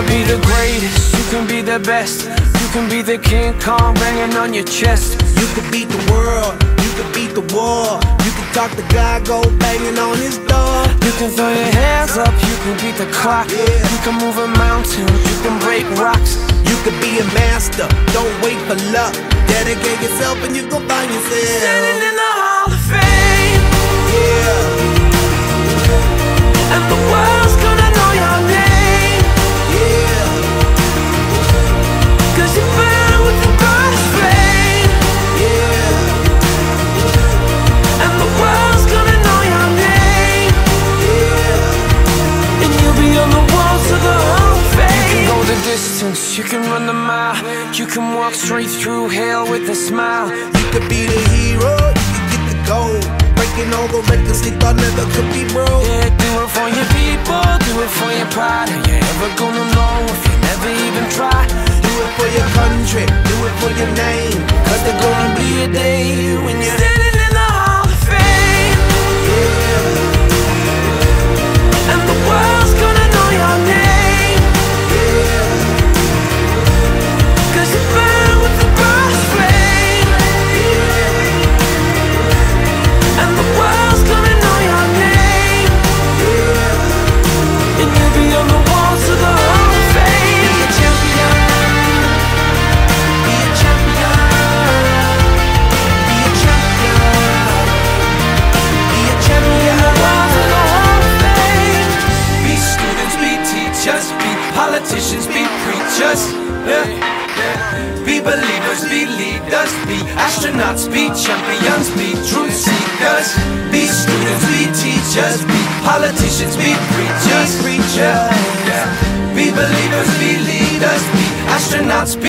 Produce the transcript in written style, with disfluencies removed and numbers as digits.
be the greatest, you can be the best. You can be the King Kong banging on your chest. You can beat the world, you can beat the war. You can talk to God, go banging on his door. You can throw your hands up, you can beat the clock. You can move a mountain, you can break rocks. You can be a master, don't wait for luck. Dedicate yourself and you gon' find yourself Standing in the Hall of Fame. Yeah. And the world's gonna know your name. Yeah. 'Cause you burn with the brightest flame. Yeah. And the world's gonna know your name. Yeah. And you'll be on the walls of the Hall of Fame. You can go the distance, you can run the mile. You can walk straight through hell with a smile. You could be the hero, you can get the gold. Breaking all the records they thought never could be broke. Yeah, do it for your people, do it for your pride. Are you ever gonna know if you never even try? Do it for your country, do it for your name. 'Cause there's gonna be a day when you're standing in the Hall of Fame. yeah. And the world's gonna know your name. Yeah. 'Cause you burn with the brightest flame. And the world's gonna know your name. And you'll be on the walls of the Hall of Fame. Be a champion. Be a champion. Be a champion. Be a champion. Walls of the Hall of Fame. Be students, be teachers, be politicians, be preachers. Yeah. Be believers, be leaders, be astronauts, be champions, be truth seekers. Be students, be teachers, be politicians, be preachers. Yeah. Be believers, be leaders, be astronauts,